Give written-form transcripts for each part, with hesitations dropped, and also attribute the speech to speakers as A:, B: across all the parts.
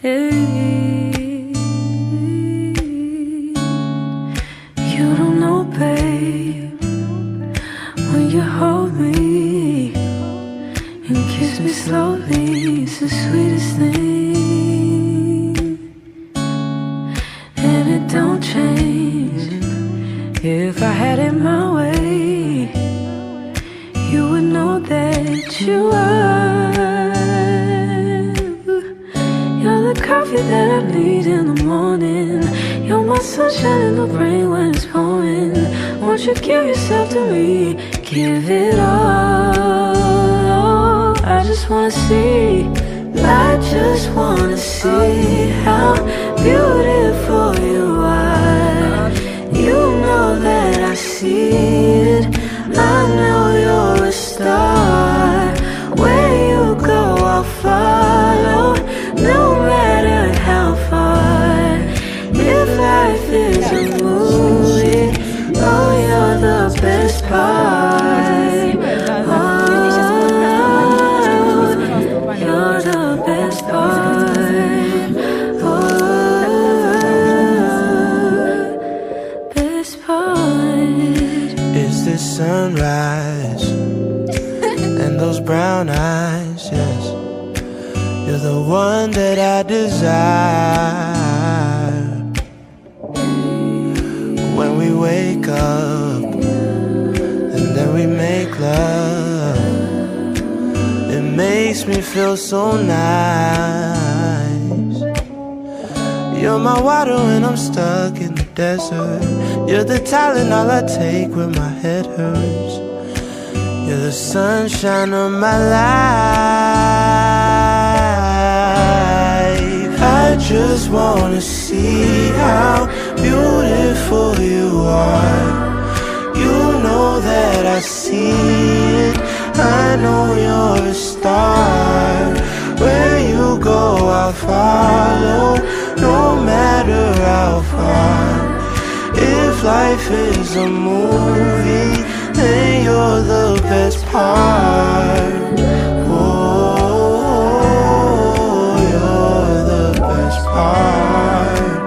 A: Hey, you don't know, babe, when you hold me and kiss me slowly, it's the sweetest thing. And it don't change. If I had it my way, you would know that you are. You're the coffee that I need in the morning. You're my sunshine in the rain when it's pouring. Won't you give yourself to me? Give it all. I just wanna see. I just wanna see how beautiful you are. You know that I see it. I know you're a star. Where you go, I'll follow, no matter how far. If life is a movie, oh, you're the best part. Oh, you're the best part. Oh, best part.
B: Is this sunrise and those brown eyes? Yes, you're the one that I desire. When we wake up and then we make love, it makes me feel so nice. You're my water when I'm stuck in the desert. You're the Tylenol I take when my head hurts. You're the sunshine of my life. I just wanna see how beautiful you are. You know that I see it. I know you're a star. Where you go, I'll follow, no matter how far. If life is a movie, then you're the best part. Oh, you're the best part.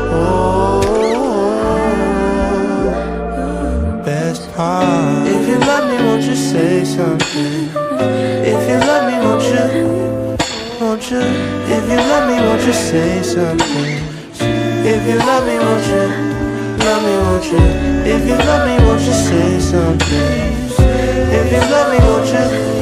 B: Oh, best part. If you love me, won't you say something? If you love me, won't you? Won't you? If you love me, won't you say something? If you love me, won't you? Love me, won't you? If you love me, won't you say something? If you love me, won't you?